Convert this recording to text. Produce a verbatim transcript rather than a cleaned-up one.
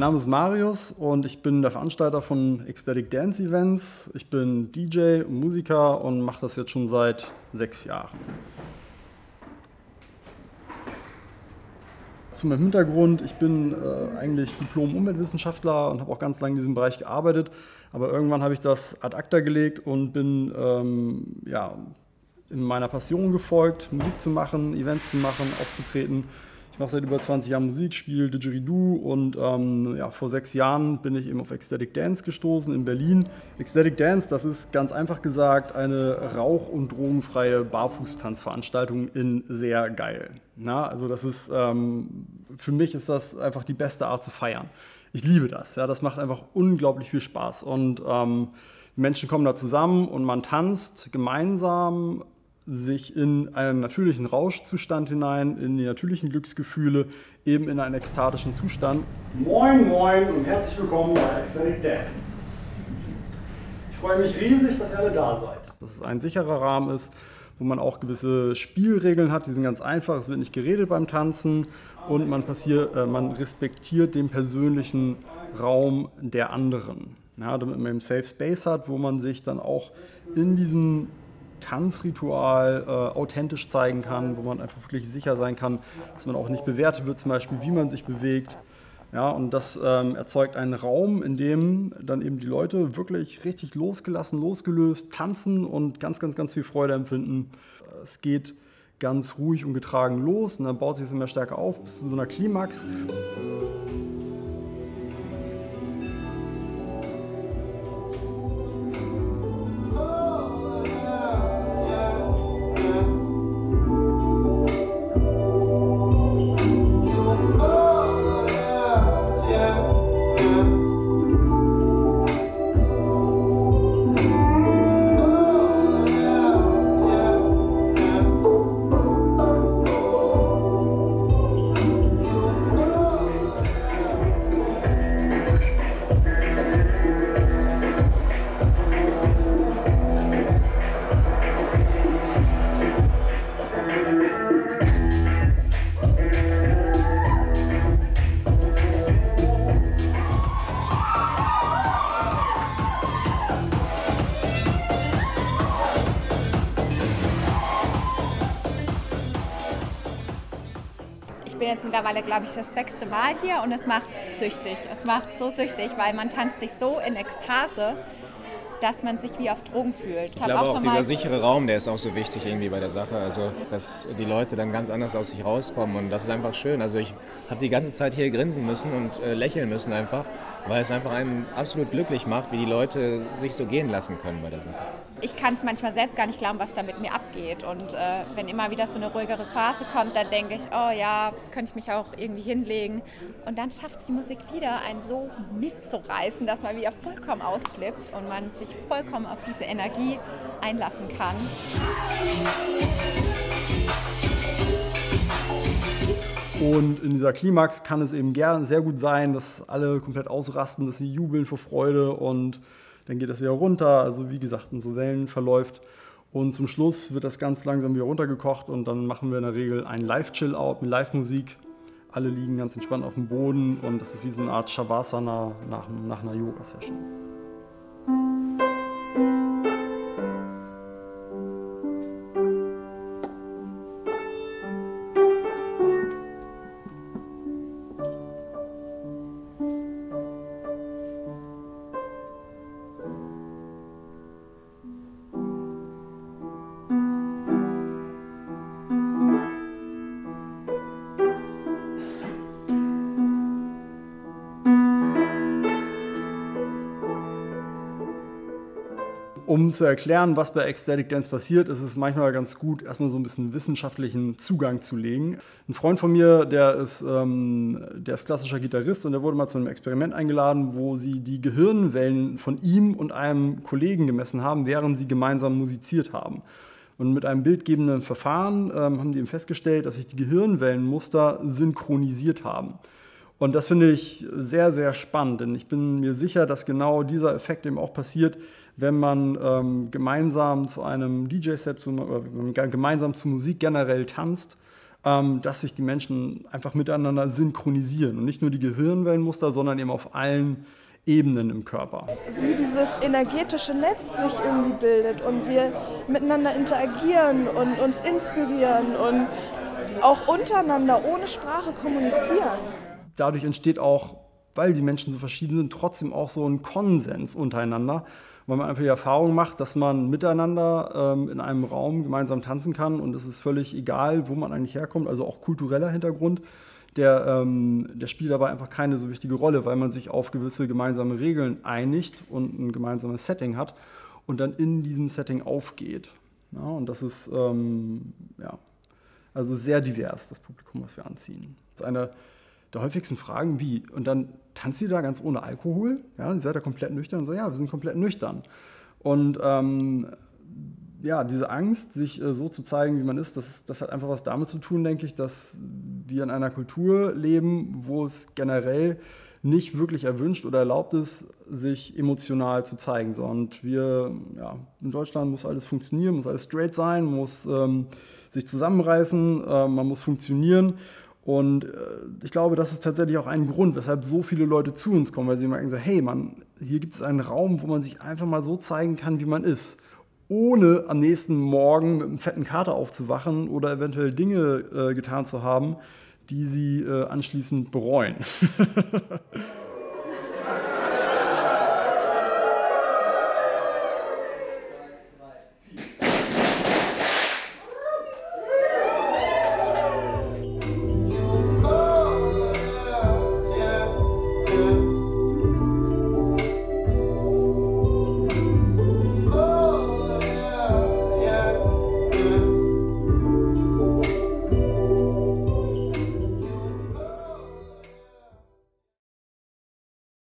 Mein Name ist Marius und ich bin der Veranstalter von Ecstatic Dance Events. Ich bin D J und Musiker und mache das jetzt schon seit sechs Jahren. Zu meinem Hintergrund: Ich bin äh, eigentlich Diplom-Umweltwissenschaftler und habe auch ganz lange in diesem Bereich gearbeitet. Aber irgendwann habe ich das ad acta gelegt und bin ähm, ja, in meiner Passion gefolgt, Musik zu machen, Events zu machen, aufzutreten. Ich mache seit über zwanzig Jahren Musik, spiele Didgeridoo und ähm, ja, vor sechs Jahren bin ich eben auf Ecstatic Dance gestoßen in Berlin. Ecstatic Dance, das ist ganz einfach gesagt eine rauch- und drogenfreie Barfußtanzveranstaltung in sehr geil. Na, also das ist, ähm, für mich ist das einfach die beste Art zu feiern. Ich liebe das, ja, das macht einfach unglaublich viel Spaß und ähm, Menschen kommen da zusammen und man tanzt gemeinsam sich in einen natürlichen Rauschzustand hinein, in die natürlichen Glücksgefühle, eben in einen ekstatischen Zustand. Moin, moin und herzlich willkommen bei Ecstatic Dance. Ich freue mich riesig, dass ihr alle da seid. Dass es ein sicherer Rahmen ist, wo man auch gewisse Spielregeln hat, die sind ganz einfach. Es wird nicht geredet beim Tanzen und man, passiert, äh, man respektiert den persönlichen Raum der anderen. Ja, damit man einen Safe Space hat, wo man sich dann auch in diesem Tanzritual äh, authentisch zeigen kann, wo man einfach wirklich sicher sein kann, dass man auch nicht bewertet wird, zum Beispiel wie man sich bewegt. Ja, und das ähm, erzeugt einen Raum, in dem dann eben die Leute wirklich richtig losgelassen, losgelöst tanzen und ganz, ganz, ganz viel Freude empfinden. Es geht ganz ruhig und getragen los und dann baut sich es immer stärker auf bis zu so einer Klimax. Ich bin jetzt mittlerweile, glaube ich, das sechste Mal hier und es macht süchtig. Es macht so süchtig, weil man tanzt sich so in Ekstase, dass man sich wie auf Drogen fühlt. Ich, ich glaube auch, auch dieser sichere Raum, der ist auch so wichtig irgendwie bei der Sache. Also, dass die Leute dann ganz anders aus sich rauskommen und das ist einfach schön. Also ich habe die ganze Zeit hier grinsen müssen und äh, lächeln müssen einfach, weil es einfach einen absolut glücklich macht, wie die Leute sich so gehen lassen können bei der Sache. Ich kann es manchmal selbst gar nicht glauben, was da mit mir abgeht. Und äh, wenn immer wieder so eine ruhigere Phase kommt, dann denke ich, oh ja, das könnte ich mich auch irgendwie hinlegen. Und dann schafft es die Musik wieder, einen so mitzureißen, dass man wieder vollkommen ausflippt und man sich vollkommen auf diese Energie einlassen kann. Und in dieser Klimax kann es eben gern sehr gut sein, dass alle komplett ausrasten, dass sie jubeln vor Freude und dann geht das wieder runter, also wie gesagt, in so Wellen verläuft. Und zum Schluss wird das ganz langsam wieder runtergekocht und dann machen wir in der Regel einen Live-Chill-Out mit Live-Musik. Alle liegen ganz entspannt auf dem Boden und das ist wie so eine Art Shavasana nach, nach einer Yoga-Session. Um zu erklären, was bei Ecstatic Dance passiert, ist es manchmal ganz gut, erstmal so ein bisschen wissenschaftlichen Zugang zu legen. Ein Freund von mir, der ist, ähm, der ist klassischer Gitarrist und der wurde mal zu einem Experiment eingeladen, wo sie die Gehirnwellen von ihm und einem Kollegen gemessen haben, während sie gemeinsam musiziert haben. Und mit einem bildgebenden Verfahren ähm, haben die eben festgestellt, dass sich die Gehirnwellenmuster synchronisiert haben. Und das finde ich sehr, sehr spannend, denn ich bin mir sicher, dass genau dieser Effekt eben auch passiert, wenn man ähm, gemeinsam zu einem D J-Set, zu, äh, gemeinsam zu Musik generell tanzt ähm, dass sich die Menschen einfach miteinander synchronisieren. Und nicht nur die Gehirnwellenmuster, sondern eben auf allen Ebenen im Körper. Wie dieses energetische Netz sich irgendwie bildet und wir miteinander interagieren und uns inspirieren und auch untereinander ohne Sprache kommunizieren. Dadurch entsteht auch, weil die Menschen so verschieden sind, trotzdem auch so ein Konsens untereinander, weil man einfach die Erfahrung macht, dass man miteinander ähm, in einem Raum gemeinsam tanzen kann und es ist völlig egal, wo man eigentlich herkommt, also auch kultureller Hintergrund. Der, ähm, der spielt dabei einfach keine so wichtige Rolle, weil man sich auf gewisse gemeinsame Regeln einigt und ein gemeinsames Setting hat und dann in diesem Setting aufgeht. Ja, und das ist ähm, ja, also sehr divers, das Publikum, was wir anziehen. Das ist eine der häufigsten Fragen, wie? Und dann tanzt ihr da ganz ohne Alkohol? Ja, ihr seid da komplett nüchtern? Und so, ja, wir sind komplett nüchtern. Und ähm, ja, diese Angst, sich äh, so zu zeigen, wie man ist, das, das hat einfach was damit zu tun, denke ich, dass wir in einer Kultur leben, wo es generell nicht wirklich erwünscht oder erlaubt ist, sich emotional zu zeigen. So, und wir, ja, in Deutschland muss alles funktionieren, muss alles straight sein, muss ähm, sich zusammenreißen, äh, man muss funktionieren. Und äh, ich glaube, das ist tatsächlich auch ein Grund, weshalb so viele Leute zu uns kommen, weil sie merken so, hey Mann, hier gibt es einen Raum, wo man sich einfach mal so zeigen kann, wie man ist, ohne am nächsten Morgen mit einem fetten Kater aufzuwachen oder eventuell Dinge äh, getan zu haben, die sie äh, anschließend bereuen.